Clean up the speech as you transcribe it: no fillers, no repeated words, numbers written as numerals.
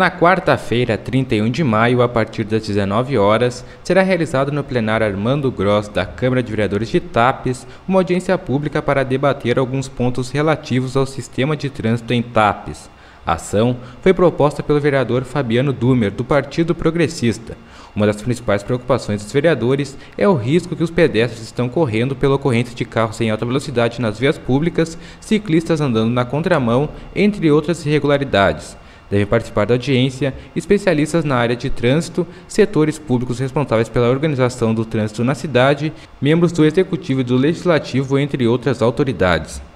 Na quarta-feira, 31 de maio, a partir das 19 horas, será realizado no plenário Armando Gross da Câmara de Vereadores de Tapes uma audiência pública para debater alguns pontos relativos ao sistema de trânsito em Tapes. A ação foi proposta pelo vereador Fabiano Dumer, do Partido Progressista. Uma das principais preocupações dos vereadores é o risco que os pedestres estão correndo pela ocorrência de carros em alta velocidade nas vias públicas, ciclistas andando na contramão, entre outras irregularidades. Devem participar da audiência especialistas na área de trânsito, setores públicos responsáveis pela organização do trânsito na cidade, membros do Executivo e do Legislativo, entre outras autoridades.